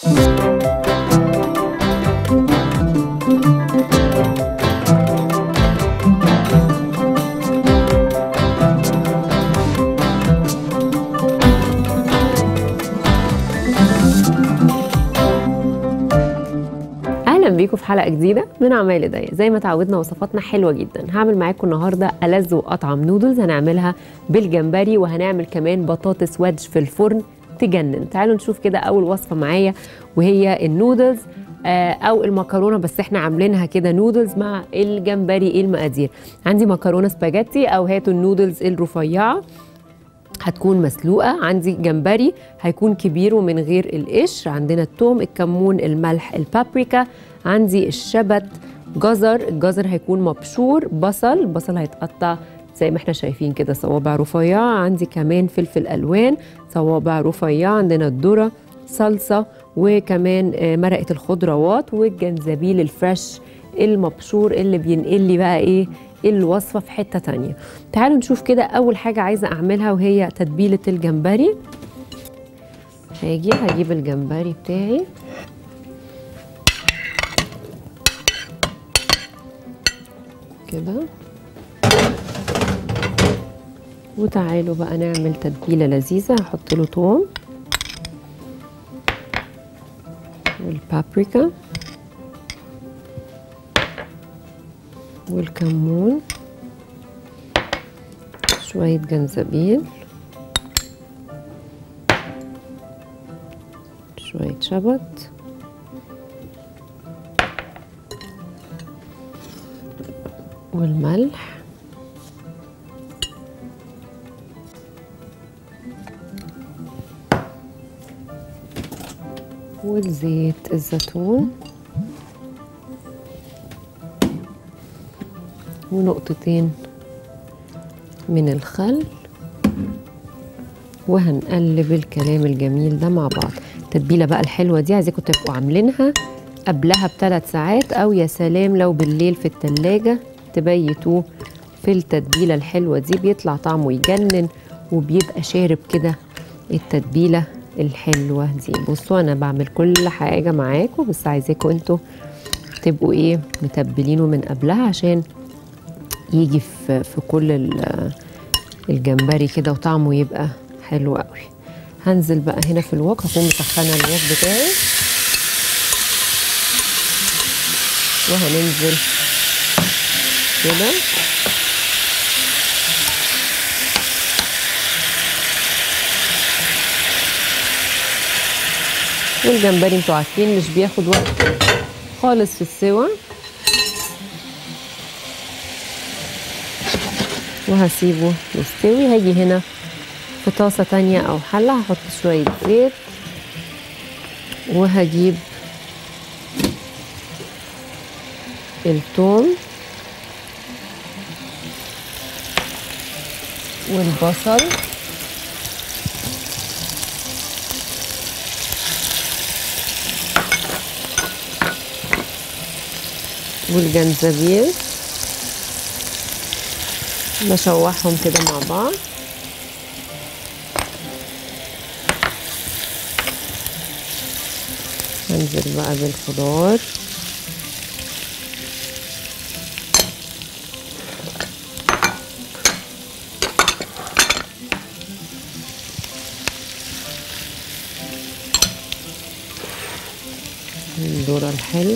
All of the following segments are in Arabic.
اهلا بيكم في حلقه جديده من اعمال ايديا. زي ما تعودنا وصفاتنا حلوه جدا. هعمل معاكم النهارده ألذ واطعم نودلز، هنعملها بالجمبري وهنعمل كمان بطاطس ويدج في الفرن تجنن. تعالوا نشوف كده اول وصفه معايا وهي النودلز او المكرونه، بس احنا عاملينها كده نودلز مع الجمبري. ايه المقادير؟ عندي مكرونه سباجيتي او هاتوا النودلز الرفيعه هتكون مسلوقه، عندي جمبري هيكون كبير ومن غير القشر، عندنا الثوم، الكمون، الملح، البابريكا، عندي الشبت، جزر، الجزر هيكون مبشور، البصل هيتقطع زي ما احنا شايفين كده صوابع رفيعه، عندي كمان فلفل الوان صوابع رفيعه، عندنا الذره، صلصه، وكمان مرقه الخضروات والجنزبيل الفريش المبشور اللي بينقل لي بقى ايه الوصفه في حته تانية. تعالوا نشوف كده اول حاجه عايزه اعملها وهي تتبيله الجمبري. هجيب الجمبري بتاعي كده، وتعالوا بقى نعمل تتبيله لذيذه. هحط له ثوم والبابريكا والكمون، شوية جنزبيل، شوية شبت، والملح، والزيت الزيتون، ونقطتين من الخل، وهنقلب الكلام الجميل ده مع بعض. التتبيله بقى الحلوه دي عايزاكم تبقوا عاملينها قبلها ب3 ساعات، او يا سلام لو بالليل في التلاجة تبيتوه في التتبيله الحلوه دي، بيطلع طعمه يجنن وبيبقى شارب كده التتبيله الحلوه دي. بصوا انا بعمل كل حاجه معاكم، بس عايزاكم انتوا تبقوا ايه متبلينه من قبلها عشان يجي في كل الجمبري كده وطعمه يبقى حلو قوي. هنزل بقى هنا في الوك، هكون مسخنه الوك بتاعي وهننزل كده والجمبري انتوا عارفين مش بياخد وقت خالص في السوا، وهسيبه يستوي. هاجي هنا في طاسة تانية او حلة هحط شوية زيت، وهجيب الثوم والبصل والجنزبيل، بشوحهم كده مع بعض. هنزل بقى بالخضار، الذرة الحلو،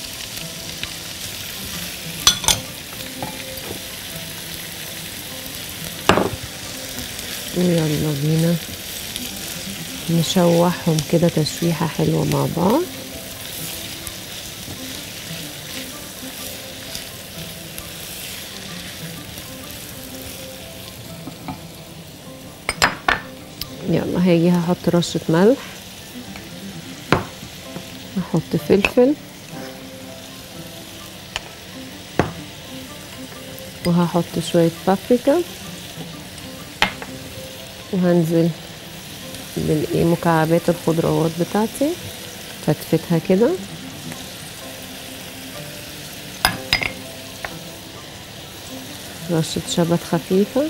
ويلا بينا نشوحهم كده تشويحة حلوة مع بعض. يلا هاجي هحط رشة ملح، هحط فلفل، وهحط شوية بابريكا، وهنزل مكعبات الخضروات بتاعتي فتفتها كده، رشة شبت خفيفة،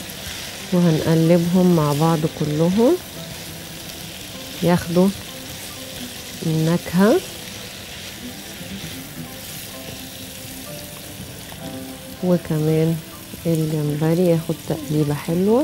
وهنقلبهم مع بعض كلهم ياخدوا النكهة. وكمان الجمبري ياخد تقليبة حلوة.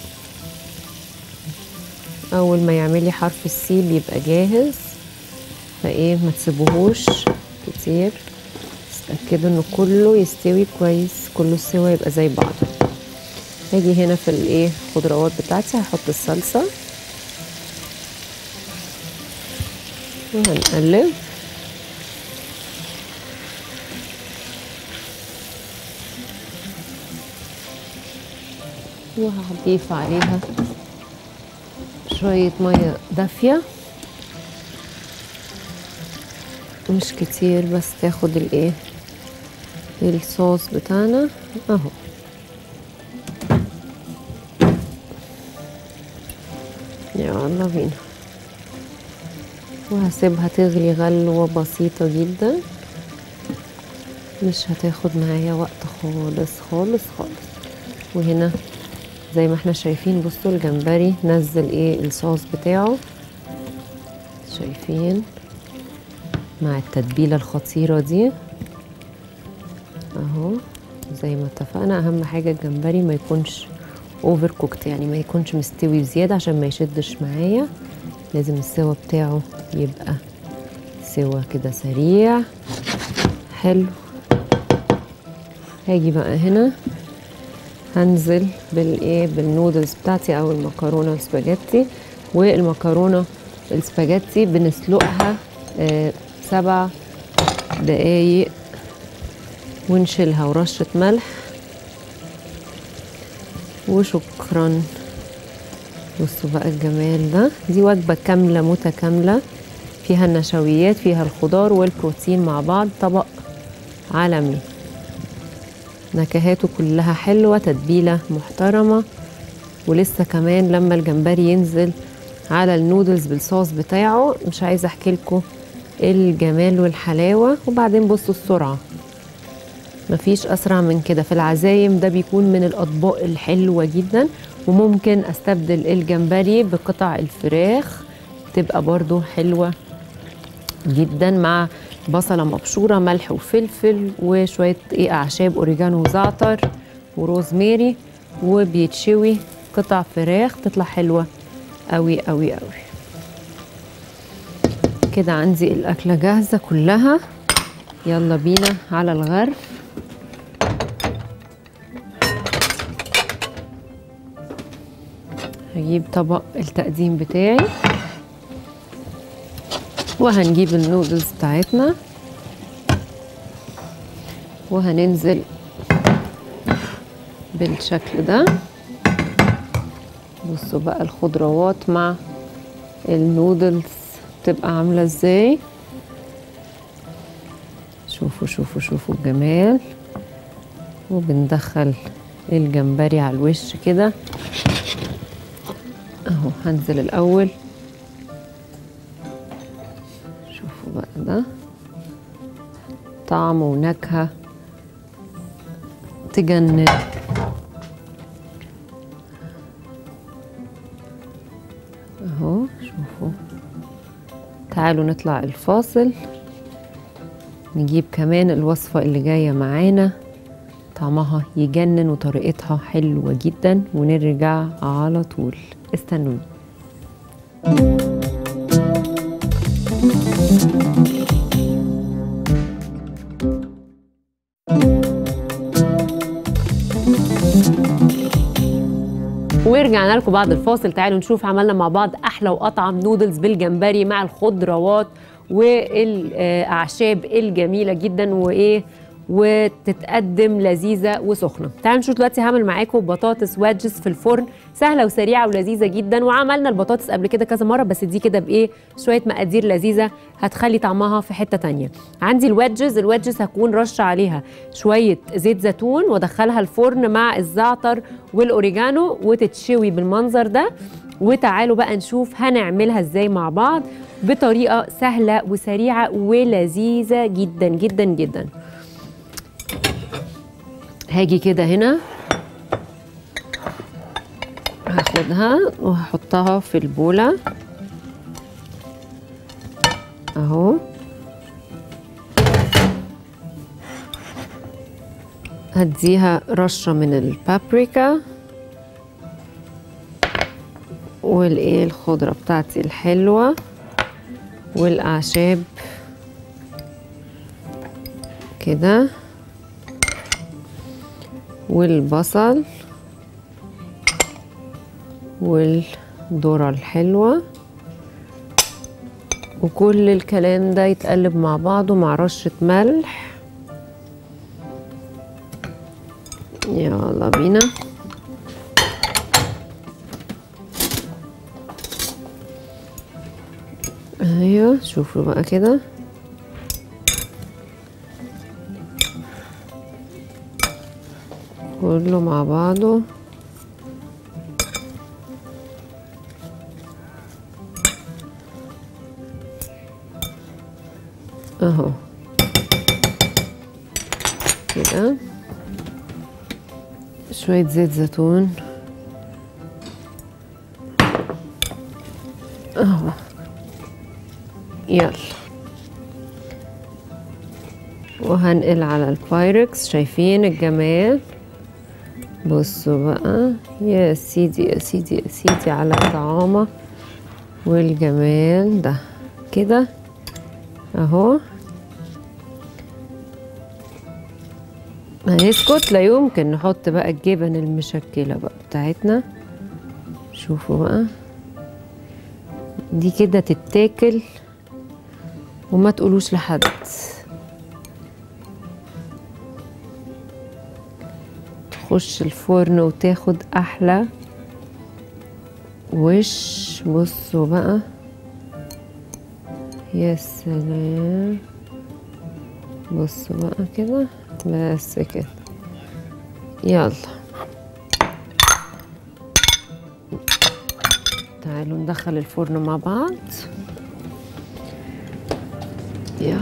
اول ما يعملي حرف السي بيبقى جاهز، فايه ما تسيبوهوش كتير، تتأكدوا انه كله يستوي كويس، كله السوا يبقى زي بعضه. هاجي هنا في الايه الخضروات بتاعتي، هحط الصلصة وهنقلب. وهضيف عليها شوية مية دافية، مش كتير بس تاخد الايه الصوص بتاعنا اهو. يلا بينا. وهسيبها تغلي غلوة بسيطة جدا، مش هتاخد معايا وقت خالص خالص خالص. وهنا زي ما احنا شايفين بصوا الجمبري نزل ايه الصوص بتاعه، شايفين مع التتبيلة الخطيرة دي اهو. زي ما اتفقنا اهم حاجة الجمبري ما يكونش اوفر كوكت، يعني ما يكونش مستوي زيادة عشان ما يشدش معايا، لازم السوا بتاعه يبقى سوا كده سريع حلو. هاجي بقى هنا هنزل بالايه بالنودلز بتاعتي او المكرونه السباجيتي. والمكرونه السباجيتي بنسلقها 7 دقايق ونشيلها ورشه ملح وشكرا. بصوا بقى الجمال ده، دي وجبه كامله متكامله فيها النشويات فيها الخضار والبروتين مع بعض، طبق عالمي. نكهاته كلها حلوة، تتبيلة محترمة، ولسه كمان لما الجمبري ينزل على النودلز بالصوص بتاعه مش عايزة احكي لكم الجمال والحلاوة. وبعدين بصوا السرعة، مفيش اسرع من كده في العزايم، ده بيكون من الاطباق الحلوة جدا. وممكن استبدل الجمبري بقطع الفراخ، تبقى برضو حلوة جدا مع بصلة مبشورة، ملح وفلفل وشوية اعشاب اوريجانو وزعتر وروزماري، وبيتشوي قطع فراخ تطلع حلوة قوي قوي قوي. كده عندي الاكلة جاهزة كلها، يلا بينا على الغرف. هجيب طبق التقديم بتاعي وهنجيب النودلز بتاعتنا وهننزل بالشكل ده. بصوا بقى الخضروات مع النودلز تبقى عاملة ازاي، شوفوا شوفوا شوفوا الجمال. وبندخل الجمبري على الوش كده اهو. هنزل الاول، شوفوا بقى ده طعم ونكهة تجنن. اهو شوفوا. تعالوا نطلع الفاصل، نجيب كمان الوصفة اللي جاية معانا، طعمها يجنن وطريقتها حلوة جدا، ونرجع على طول. استنوني. ورجعنا لكم بعد الفاصل. تعالوا نشوف عملنا مع بعض احلى واطعم نودلز بالجمبري مع الخضروات والاعشاب الجميله جدا وتتقدم لذيذه وسخنه. تعالوا نشوف دلوقتي هعمل معاكم بطاطس ويدجز في الفرن، سهله وسريعه ولذيذه جدا. وعملنا البطاطس قبل كده كذا مره، بس دي كده شويه مقادير لذيذه هتخلي طعمها في حته تانية. عندي الويدجز هكون رشه عليها شويه زيت زيتون وادخلها الفرن مع الزعتر والاوريجانو وتتشوي بالمنظر ده. وتعالوا بقى نشوف هنعملها ازاي مع بعض بطريقه سهله وسريعه ولذيذه جدا جدا جدا. هاجي كده هنا هاخدها وهحطها في البولة اهو. هديها رشة من البابريكا والايه الخضرة بتاعتي الحلوة والاعشاب كده، والبصل والذرة الحلوة، وكل الكلام ده يتقلب مع بعضه مع رشة ملح. يلا بينا. ايوه شوفوا بقى كده، كله مع بعضه. اهو كده، شوية زيت زيتون اهو. يلا، وهنقل على البايركس. شايفين الجمال؟ بصوا بقى، يا سيدي يا سيدي يا سيدي على الطعامة والجمال ده كده اهو. هنسكت؟ لا يمكن. نحط بقى الجبن المشكلة بقى بتاعتنا. شوفوا بقى، دي كده تتاكل وما تقولوش لحد. تخش الفرن وتاخد احلى وش. بصوا بقى، يا سلام. بصوا بقى كده، بس كده. يلا تعالوا ندخل الفرن مع بعض. يلا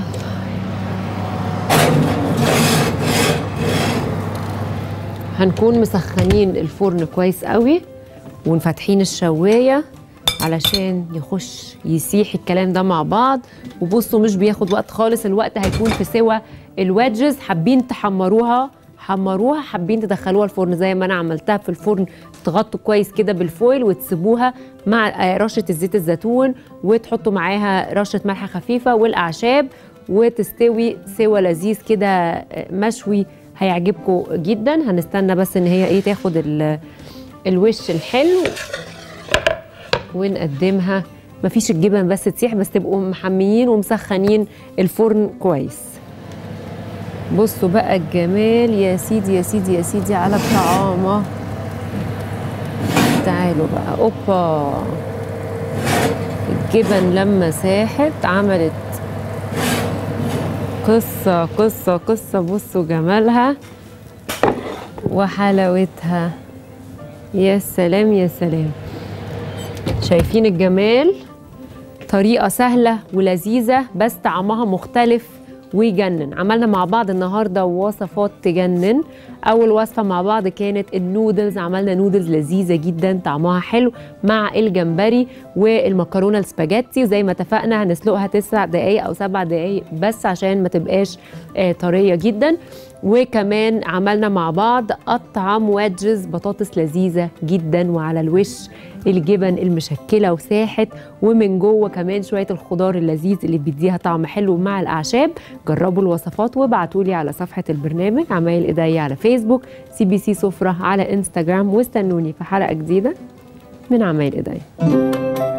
هنكون مسخنين الفرن كويس قوي ونفتحين الشواية علشان يخش يسيح الكلام ده مع بعض. وبصوا مش بياخد وقت خالص، الوقت هيكون في سوى الويدجز. حابين تحمروها حمروها، حابين تدخلوها الفرن زي ما انا عملتها في الفرن، تغطوا كويس كده بالفويل وتسيبوها مع رشة الزيت الزيتون، وتحطوا معاها رشة ملح خفيفة والاعشاب، وتستوي سوى لذيذ كده مشوي. هيعجبكم جدا. هنستنى بس ان هي تاخد الوش الحلو ونقدمها. مفيش الجبن بس تسيح، بس تبقوا محميين ومسخنين الفرن كويس. بصوا بقى الجمال، يا سيدي يا سيدي يا سيدي على الطعامة. تعالوا بقى، اوبا. الجبن لما ساحت عملت قصة قصة قصة. بصوا جمالها وحلاوتها، يا سلام يا سلام. شايفين الجمال؟ طريقة سهلة ولذيذة بس طعمها مختلف ويجنن. عملنا مع بعض النهاردة وصفات تجنن. أول وصفة مع بعض كانت النودلز. عملنا نودلز لذيذة جدا طعمها حلو مع الجمبري والمكرونة السباجيتي. وزي ما اتفقنا هنسلقها 9 دقايق أو 7 دقايق بس عشان ما تبقاش طرية جدا. وكمان عملنا مع بعض أطعم ويدجز، بطاطس لذيذة جدا وعلى الوش الجبن المشكلة وساحت، ومن جوه كمان شوية الخضار اللذيذ اللي بيديها طعم حلو مع الأعشاب. جربوا الوصفات وابعتولي على صفحة البرنامج عمايل إيديا على فيسبوك، CBC سفرة على انستجرام، واستنوني في حلقة جديدة من عمايل إيديا.